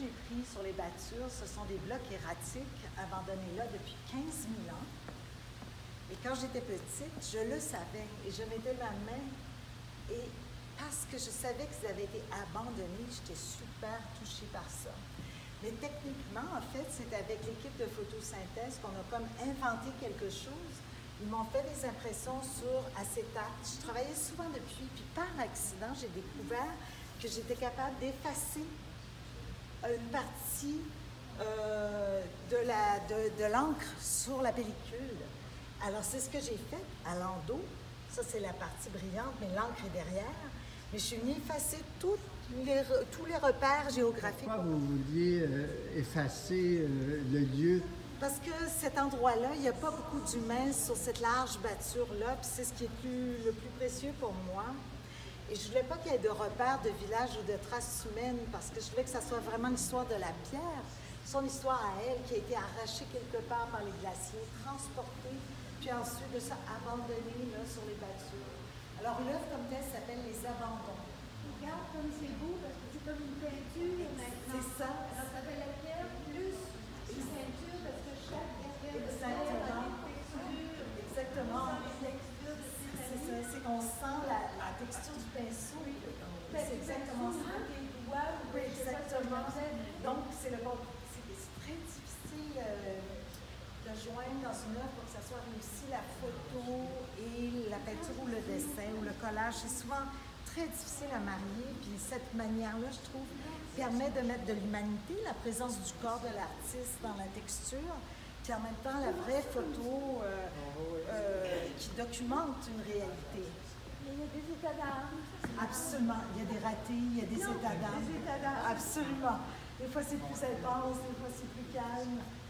j'ai pris sur les battures, ce sont des blocs erratiques abandonnés là depuis 15 000 ans. Et quand j'étais petite, je le savais et je mettais ma main et parce que je savais qu'ils avaient été abandonnés, j'étais super touchée par ça. Mais techniquement, en fait, c'est avec l'équipe de photosynthèse qu'on a comme inventé quelque chose. Ils m'ont fait des impressions sur acétate. Je travaillais souvent depuis, puis par accident, j'ai découvert que j'étais capable d'effacer une partie de l'encre sur la pellicule. Alors, c'est ce que j'ai fait à l'endos. Ça, c'est la partie brillante, mais l'encre est derrière. Mais je suis venue effacer tous les repères géographiques. Pourquoi vous vouliez effacer le lieu? Parce que cet endroit-là, il n'y a pas beaucoup d'humains sur cette large bâture-là, puis c'est ce qui est le plus précieux pour moi. Et je ne voulais pas qu'il y ait de repères de village ou de traces humaines, parce que je voulais que ça soit vraiment l'histoire de la pierre, son histoire à elle, qui a été arrachée quelque part par les glaciers, transportée, puis ensuite de ça abandonnée là, sur les bâtures. Alors l'œuvre comme telle s'appelle Les Abandons. Regarde comme c'est beau, parce que c'est comme une peinture maintenant. C'est ça. Alors ça fait la pierre plus une peinture, parce que chaque pierre de terre a des textures. Exactement. C'est ça, c'est qu'on sent la texture du pinceau. C'est exactement ça. Oui, exactement. Donc, c'est très difficile de joindre dans une œuvre pour que ça soit réussi la photo et la peinture ou le dessin ou le collage. C'est souvent très difficile à marier. Puis cette manière-là, je trouve, permet de mettre de l'humanité, la présence du corps de l'artiste dans la texture, puis en même temps la vraie photo qui documente une réalité. Il y a des états d'âme. Absolument. Il y a des ratés, il y a des états d'âme. Des états d'âme. Absolument. Des fois c'est plus intense, des fois c'est plus calme.